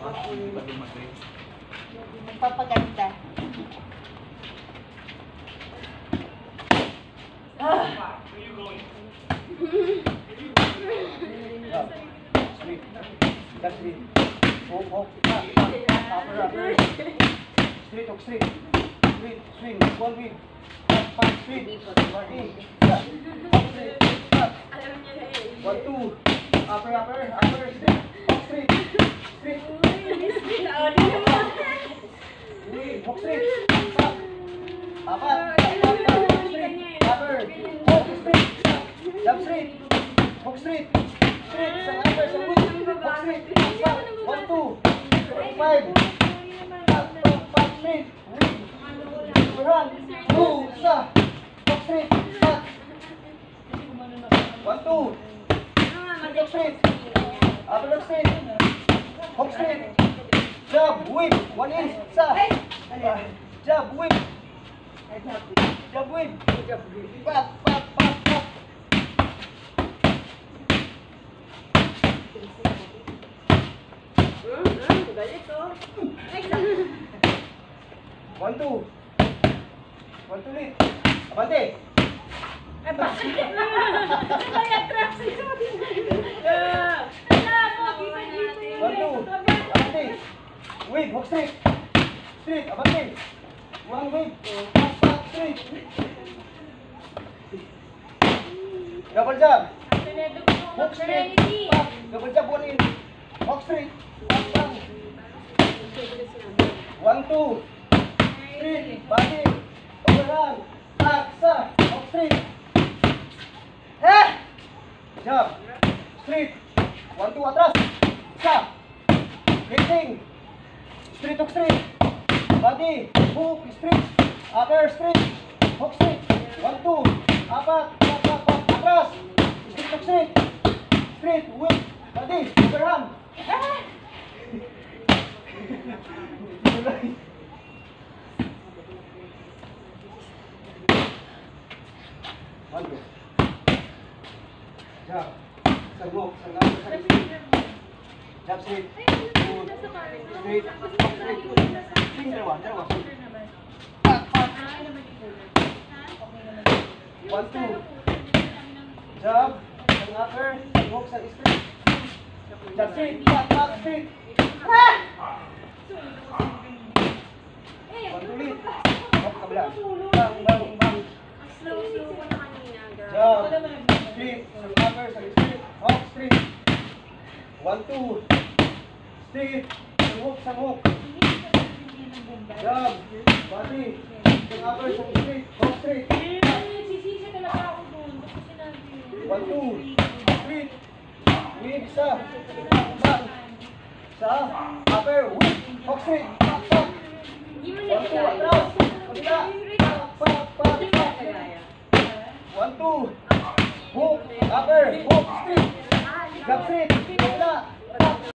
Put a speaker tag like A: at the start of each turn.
A: Magpapaganda.
B: Straight, straight. Straight, swing, one wing. Back, straight. Straight. 1, 2. Upper, straight. Straight. Straight. Hook straight. Apat. Straight. Upper. Hook straight. Jump straight. Hook straight. Straight. Sa upper, sa wing. Hook straight. 1, 2. 5. Back, straight. Wing. Overhand. 2. Isa. Hook straight. Back. 1, 2. Hook straight. Upper look straight. Hook straight. Jab, whip. 1 inch. Isa. Jab, whip. Jab, whip. Back.
A: Galit oh.
B: 1, 2. 1, 2 ulit. Abante.
A: Ay, bakit? Ay, atras. Alam mo, kita-kita yun.
B: 1, 2. Abante. Wave, hook straight. Straight, abante. 1 wave. Back, straight. Double jab. Hook straight. Back. Double jab, 1 in. Hook straight. Back. 1, 2. Straight. Body. Overhand. Back. Sa. Hook straight. Jab. Straight. 1, 2. Atras. Sa. Lifting. Straight, hook straight. Body. Hook straight. Upper straight. Hook straight. 1, 2. Apat. Atras. Straight, hook straight. Straight. Whip. Body. Overhand. One, two. Jab. Sagok. Jab straight. Straight. Straight. Swing dalawa. Back. 1, 2. Jab. Sang upper. Sagok. Sang straight. Jab straight. Back. Straight. 1, 2 ulit. Hop kabila. Bang.
A: Slow ko na kanina.
B: Jab. Straight. Sang upper. Sang straight. Hop straight. 1, 2. Straight. Sang hook. Jab. Body. Sang upper. Sang straight. Hop straight.
A: 1,
B: 2. Straight. Whip. Sa. Back. Sa. Upper. Whip. Hook straight. Back. 1, 2. Atras. Kabila. Back. 1, 2. Hook. Upper. Hook. Straight. Jab straight.